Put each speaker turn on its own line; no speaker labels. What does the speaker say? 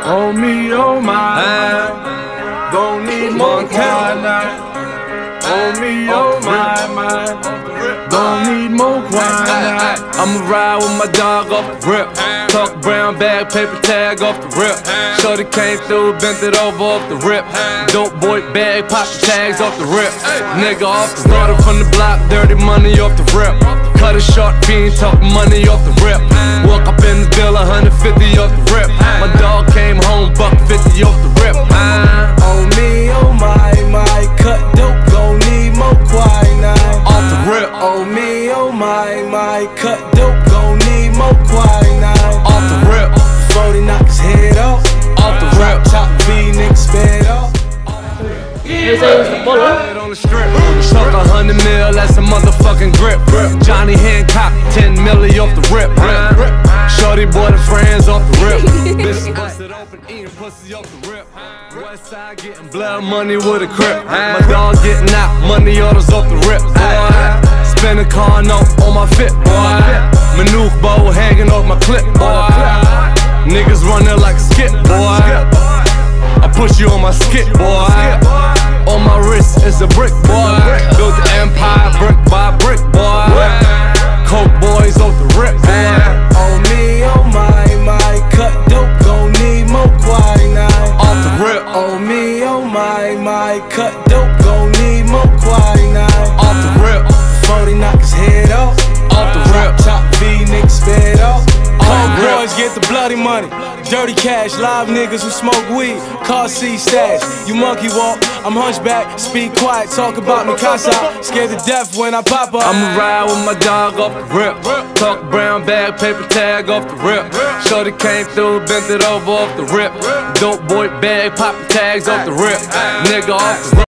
Oh me, oh my, don't need more quiet night. Oh me, oh my, don't need more quiet night. I'ma ride with my dog off the rip. Talk brown bag, paper tag off the rip. Shorty came through, bent it over off the rip. Dope boy bag, pop the tags off the rip. Nigga off the starter from the block, dirty money off the rip. Cut a short fiend, talk money off the rip. Walk up in the bill, 150 off the rip. My dog came home, $150 off the rip.
Oh me, oh my, cut dope, gon' need more quiet night.
Off the rip.
Oh me, oh my, cut dope, gon' need more quiet night.
Off the rip.
40 knock his head off.
Off the rip.
Top V, nigga sped off.
On the strip. Talk 100 mil, that's a motherfucking grip. Johnny Hancock, 10 milli off the rip. Shorty boy the friends off the rip. Bitch busted open, eating pussy off the rip. West side getting blood money with a crip. My dog getting out, money orders off the rip. Spin a car note on my fit, boy. Manoof bow hanging off my clip, boy. Niggas running like a skip, boy. I push you on my skip, boy. On my wrist is a brick, boy. Built the empire brick by brick, boy. Coke boys off the rip, boy.
Oh me, oh my, cut dope, gon' need more quiet night.
Off the rip.
Oh me, oh my, cut dope, gon' need more quiet night.
Off the rip.
40 knock his head off.
Off the rip.
Top V, nigga sped off.
Off the rip.
Boys get the bloody money. Dirty cash, live niggas who smoke weed, car seat stash. You monkey walk, I'm hunchback, speak quiet, talk about me casa. Scared to death when I pop up.
I'ma ride with my dog off the rip. Talk brown bag, paper tag off the rip. Shorty came through, bent it over off the rip. Dope boy bag, pop the tags off the rip. Nigga off the rip.